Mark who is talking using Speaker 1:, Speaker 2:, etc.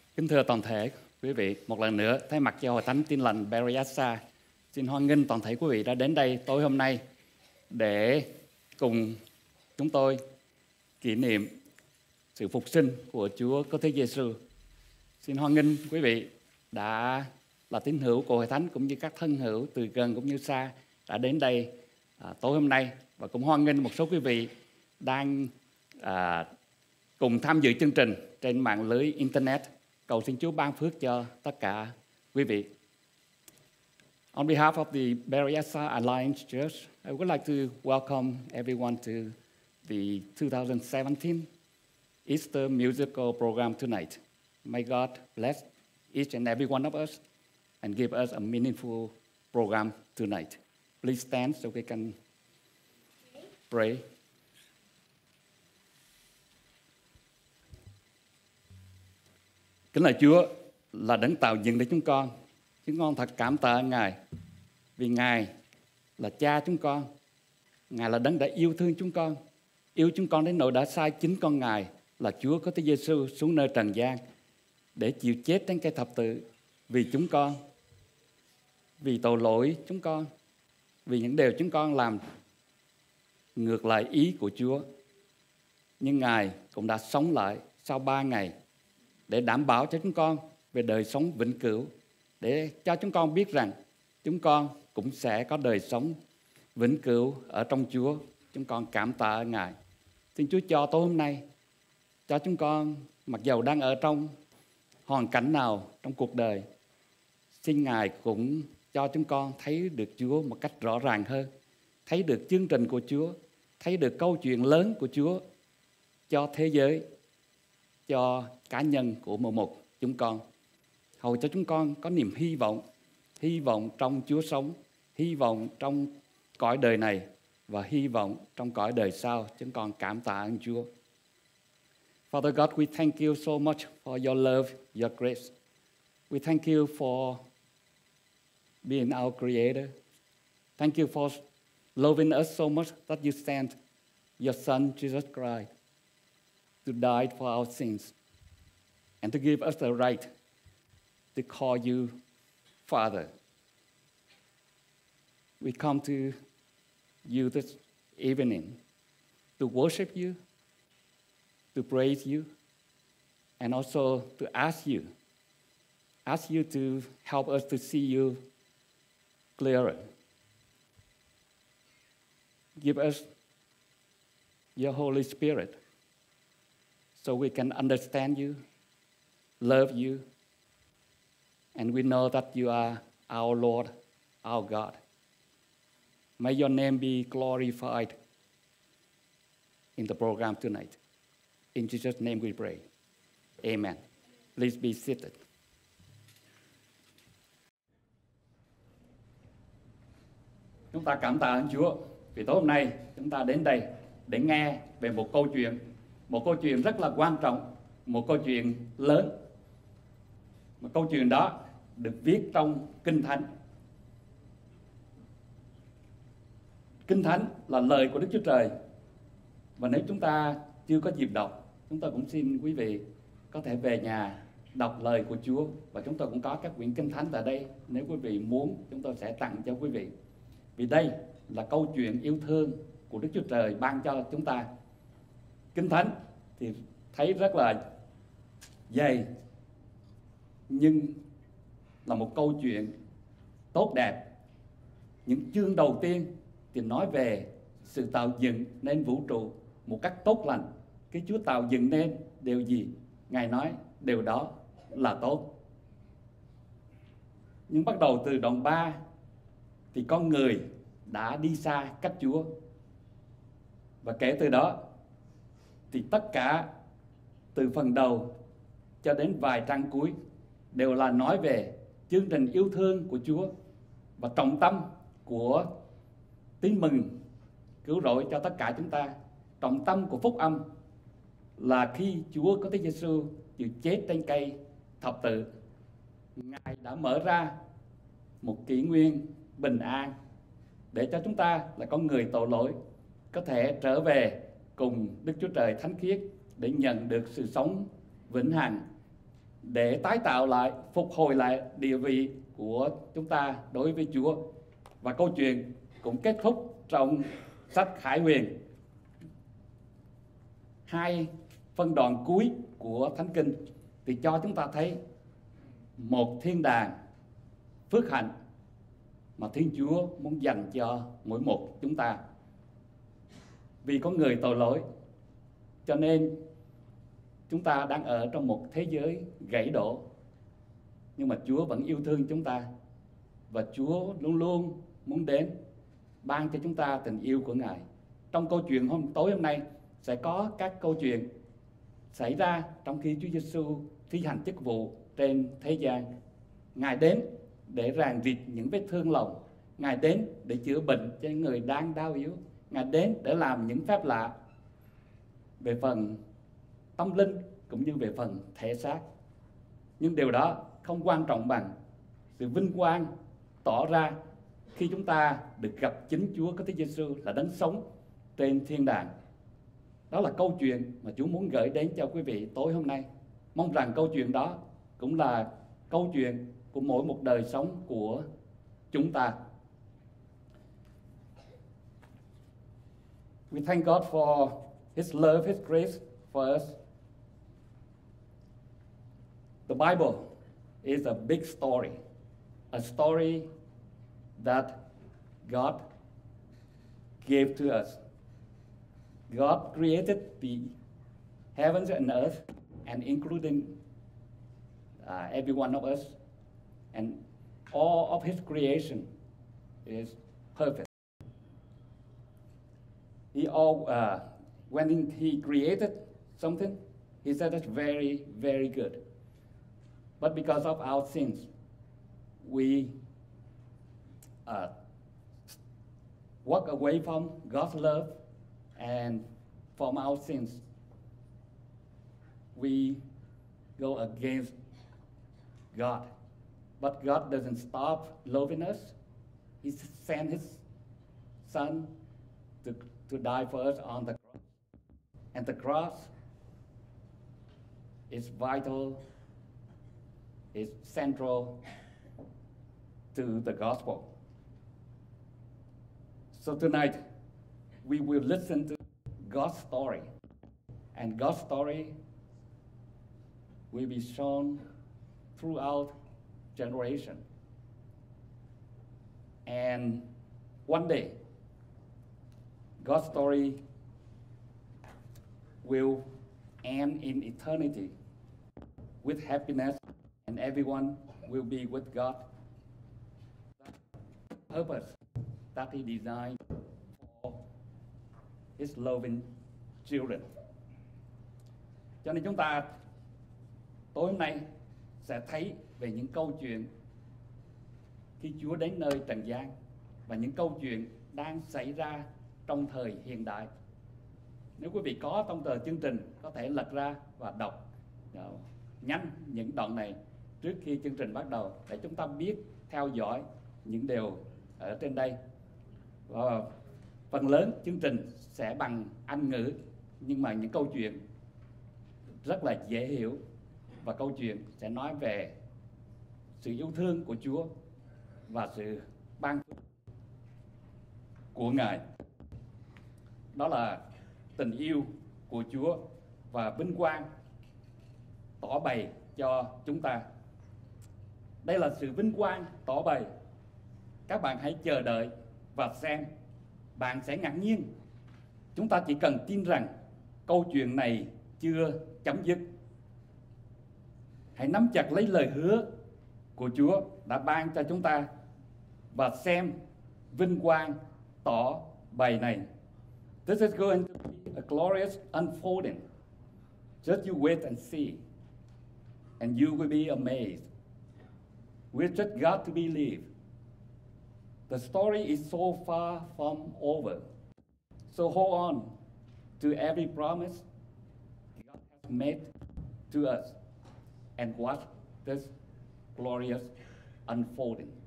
Speaker 1: Kính thưa toàn thể quý vị, một lần nữa thay mặt cho Hội Thánh Tin Lành Berryessa, xin hoan nghênh toàn thể quý vị đã đến đây tối hôm nay để cùng chúng tôi kỷ niệm sự phục sinh của Chúa Cứu Thế Giêsu. Xin hoan nghênh quý vị đã là tín hữu của Hội Thánh cũng như các thân hữu từ gần cũng như xa đã đến đây tối hôm nay, và cũng hoan nghênh một số quý vị đang cùng tham dự chương trình trên mạng lưới Internet. Cầu xin Chúa ban phước cho tất cả quý vị. On behalf of the Berryessa Alliance Church, I would like to welcome everyone to the 2017 Easter musical program tonight. May God bless each and every one of us and give us a meaningful program tonight. Please stand so we can pray. Kính lạy Chúa là đấng tạo dựng để chúng con thật cảm tạ Ngài, vì Ngài là cha chúng con. Ngài là đấng đã yêu thương yêu chúng con đến nỗi đã sai chính con Ngài là Chúa Cứu Thế Giêsu xuống nơi trần gian để chịu chết trên cây thập tự vì chúng con, vì tội lỗi chúng con, vì những điều chúng con làm ngược lại ý của Chúa. Nhưng Ngài cũng đã sống lại sau 3 ngày để đảm bảo cho chúng con về đời sống vĩnh cửu, để cho chúng con biết rằng chúng con cũng sẽ có đời sống vĩnh cửu ở trong Chúa. Chúng con cảm tạ Ngài. Xin Chúa cho tối hôm nay, cho chúng con mặc dầu đang ở trong hoàn cảnh nào trong cuộc đời, xin Ngài cũng cho chúng con thấy được Chúa một cách rõ ràng hơn, thấy được chương trình của Chúa, thấy được câu chuyện lớn của Chúa cho thế giới, cho cá nhân của một chúng con. Hầu cho chúng con có niềm hy vọng trong Chúa sống, hy vọng trong cõi đời này và hy vọng trong cõi đời sau. Chúng con cảm tạ ơn Chúa. Father God, we thank you so much for your love, your grace. We thank you for being our creator. Thank you for loving us so much that you sent your Son, Jesus Christ, to die for our sins and to give us the right to call you Father. We come to you this evening to worship you, to praise you, and also to ask you to help us to see you clearer. Give us your Holy Spirit so we can understand you, love you, and we know that you are our Lord, our God. May your name be glorified in the program tonight. In Jesus' name we pray. Amen. Please be seated. Chúng ta cảm tạ ơn Chúa vì tối hôm nay chúng ta đến đây để nghe về một câu chuyện rất là quan trọng, một câu chuyện lớn. Một câu chuyện đó được viết trong Kinh Thánh. Kinh Thánh là lời của Đức Chúa Trời. Và nếu chúng ta chưa có dịp đọc, chúng tôi cũng xin quý vị có thể về nhà đọc lời của Chúa. Và chúng tôi cũng có các quyển Kinh Thánh tại đây. Nếu quý vị muốn, chúng tôi sẽ tặng cho quý vị. Vì đây là câu chuyện yêu thương của Đức Chúa Trời ban cho chúng ta. Kinh Thánh thì thấy rất là dày, nhưng là một câu chuyện tốt đẹp. Những chương đầu tiên thì nói về sự tạo dựng nên vũ trụ một cách tốt lành. Cái Chúa tạo dựng nên điều gì, Ngài nói điều đó là tốt. Nhưng bắt đầu từ đoạn 3 thì con người đã đi xa cách Chúa. Và kể từ đó thì tất cả từ phần đầu cho đến vài trang cuối đều là nói về chương trình yêu thương của Chúa. Và trọng tâm của tin mừng cứu rỗi cho tất cả chúng ta, trọng tâm của phúc âm là khi Chúa Cứu Thế Giêsu chịu chết trên cây thập tự, Ngài đã mở ra một kỷ nguyên bình an để cho chúng ta là con người tội lỗi có thể trở về cùng Đức Chúa Trời thánh khiết để nhận được sự sống vĩnh hằng để tái tạo lại, phục hồi lại địa vị của chúng ta đối với Chúa. Và câu chuyện cũng kết thúc trong sách Khải Huyền. 2 phân đoạn cuối của Thánh Kinh thì cho chúng ta thấy một thiên đàng phước hạnh mà Thiên Chúa muốn dành cho mỗi một chúng ta. Vì có người tội lỗi, cho nên chúng ta đang ở trong một thế giới gãy đổ. Nhưng mà Chúa vẫn yêu thương chúng ta, và Chúa luôn luôn muốn đến ban cho chúng ta tình yêu của Ngài. Trong câu chuyện tối hôm nay sẽ có các câu chuyện xảy ra trong khi Chúa Giêsu thi hành chức vụ trên thế gian. Ngài đến để ràng rịt những vết thương lòng. Ngài đến để chữa bệnh cho những người đang đau yếu. Ngài đến để làm những phép lạ về phần tâm linh cũng như về phần thể xác. Nhưng điều đó không quan trọng bằng sự vinh quang tỏ ra khi chúng ta được gặp chính Chúa Kitô Giêsu là đấng sống trên thiên đàng. Đó là câu chuyện mà Chúa muốn gửi đến cho quý vị tối hôm nay. Mong rằng câu chuyện đó cũng là câu chuyện của mỗi một đời sống của chúng ta. We thank God for His love, His grace for us. The Bible is a big story, a story that God gave to us. God created the heavens and earth, and including every one of us, and all of His creation is perfect. When He created something, He said it's very, very good. But because of our sins, we walk away from God's love, and from our sins, we go against God. But God doesn't stop loving us. He sent His Son to die for us on the cross. And the cross is vital, is central to the gospel. So tonight, we will listen to God's story. And God's story will be shown throughout generation. And one day, God's story will end in eternity with happiness, and everyone will be with God. That's the purpose that He designed for His loving children. Cho nên chúng ta tối hôm nay sẽ thấy về những câu chuyện khi Chúa đến nơi trần gian, và những câu chuyện đang xảy ra trong thời hiện đại. Nếu quý vị có trong tờ chương trình, có thể lật ra và đọc nhanh những đoạn này trước khi chương trình bắt đầu, để chúng ta biết theo dõi những điều ở trên đây. Và phần lớn chương trình sẽ bằng Anh ngữ, nhưng mà những câu chuyện rất là dễ hiểu, và câu chuyện sẽ nói về sự yêu thương của Chúa và sự ban phước của Ngài. Đó là tình yêu của Chúa và vinh quang tỏ bày cho chúng ta. Đây là sự vinh quang tỏ bày. Các bạn hãy chờ đợi và xem. Bạn sẽ ngạc nhiên. Chúng ta chỉ cần tin rằng câu chuyện này chưa chấm dứt. Hãy nắm chặt lấy lời hứa của Chúa đã ban cho chúng ta và xem vinh quang tỏ bày này. This is going to be a glorious unfolding. Just you wait and see, and you will be amazed. We just got to believe. The story is so far from over. So hold on to every promise God has made to us, and watch this glorious unfolding.